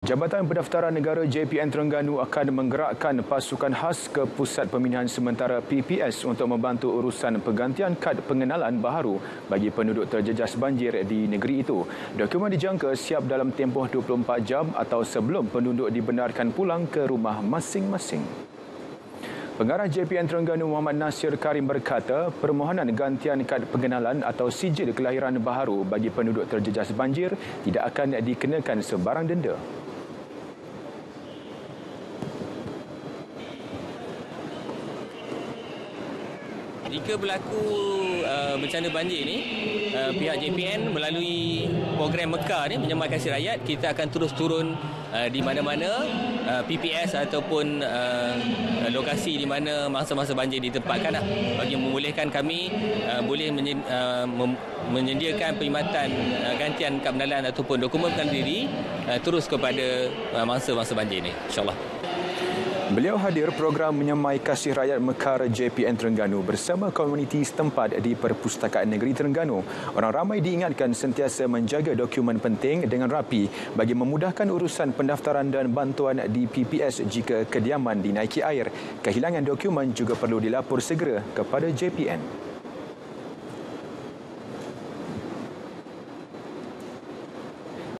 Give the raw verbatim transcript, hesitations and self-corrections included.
Jabatan Pendaftaran Negara J P N Terengganu akan menggerakkan pasukan khas ke Pusat Pembinaan Sementara P P S untuk membantu urusan pergantian kad pengenalan baharu bagi penduduk terjejas banjir di negeri itu. Dokumen dijangka siap dalam tempoh dua puluh empat jam atau sebelum penduduk dibenarkan pulang ke rumah masing-masing. Pengarah J P N Terengganu Muhammad Nasir Karim berkata, permohonan gantian kad pengenalan atau sijil kelahiran baharu bagi penduduk terjejas banjir tidak akan dikenakan sebarang denda. Jika berlaku uh, bencana banjir ini, uh, pihak J P N melalui program Mekar ni menyemai kasih rakyat, kita akan terus turun uh, di mana-mana uh, P P S ataupun uh, lokasi di mana masa-masa banjir ditempatkan lah, bagi membolehkan kami uh, boleh menye- uh, mem- menyediakan perkhidmatan uh, gantian kad pengenalan ataupun dokumen pengenalan diri uh, terus kepada uh, masa-masa banjir ini, insyaAllah. Beliau hadir program menyemai kasih rakyat Mekar J P N Terengganu bersama komuniti setempat di Perpustakaan Negeri Terengganu. Orang ramai diingatkan sentiasa menjaga dokumen penting dengan rapi bagi memudahkan urusan pendaftaran dan bantuan di P P S jika kediaman dinaiki air. Kehilangan dokumen juga perlu dilapor segera kepada J P N.